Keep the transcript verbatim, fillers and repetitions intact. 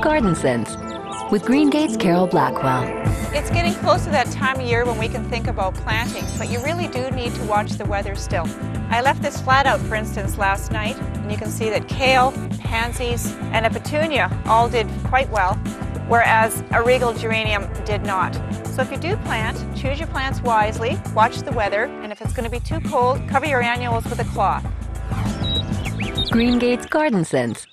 Garden Sense with Greengate's Carol Blackwell. It's getting close to that time of year when we can think about planting, but you really do need to watch the weather still. I left this flat out, for instance, last night, and you can see that kale, pansies, and a petunia all did quite well, whereas a regal geranium did not. So if you do plant, choose your plants wisely, watch the weather, and if it's going to be too cold, cover your annuals with a cloth. Greengate's Garden Sense